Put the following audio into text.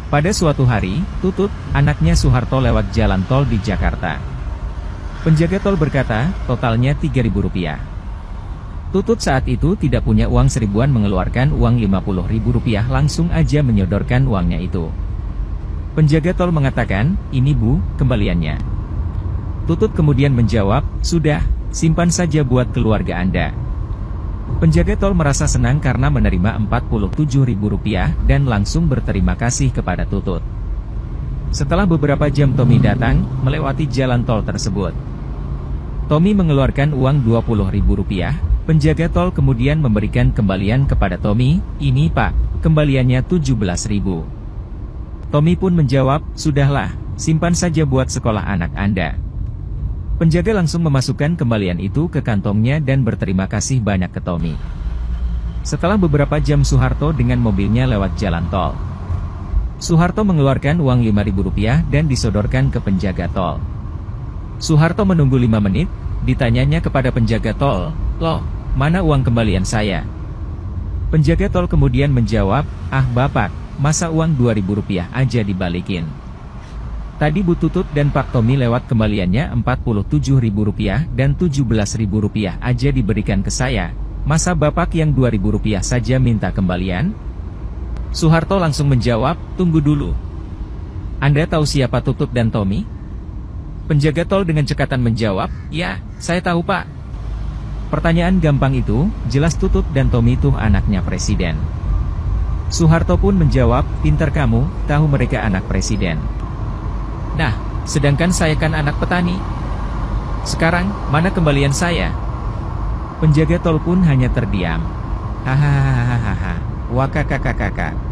Pada suatu hari, Tutut, anaknya Soeharto lewat jalan tol di Jakarta. Penjaga tol berkata, totalnya Rp3.000. Tutut saat itu tidak punya uang seribuan, mengeluarkan uang Rp50.000, langsung aja menyodorkan uangnya itu. Penjaga tol mengatakan, ini Bu, kembaliannya. Tutut kemudian menjawab, sudah, simpan saja buat keluarga Anda. Penjaga tol merasa senang karena menerima Rp47.000 dan langsung berterima kasih kepada Tutut. Setelah beberapa jam Tommy datang, melewati jalan tol tersebut. Tommy mengeluarkan uang Rp20.000, penjaga tol kemudian memberikan kembalian kepada Tommy, ini Pak, kembaliannya Rp17.000. Tommy pun menjawab, sudahlah, simpan saja buat sekolah anak Anda. Penjaga langsung memasukkan kembalian itu ke kantongnya dan berterima kasih banyak ke Tommy. Setelah beberapa jam Soeharto dengan mobilnya lewat jalan tol. Soeharto mengeluarkan uang Rp5.000 dan disodorkan ke penjaga tol. Soeharto menunggu 5 menit, ditanyanya kepada penjaga tol, loh, mana uang kembalian saya? Penjaga tol kemudian menjawab, ah Bapak, masa uang Rp2.000 aja dibalikin? Tadi Bu Tutut dan Pak Tommy lewat kembaliannya Rp47.000 dan Rp17.000 aja diberikan ke saya. Masa Bapak yang Rp2.000 saja minta kembalian? Soeharto langsung menjawab, tunggu dulu. Anda tahu siapa Tutut dan Tommy? Penjaga tol dengan cekatan menjawab, ya, saya tahu Pak. Pertanyaan gampang itu, jelas Tutut dan Tommy itu anaknya presiden. Soeharto pun menjawab, pintar kamu, tahu mereka anak presiden. Nah, sedangkan saya kan anak petani. Sekarang, mana kembalian saya? Penjaga tol pun hanya terdiam. Hahaha, wakakakakaka.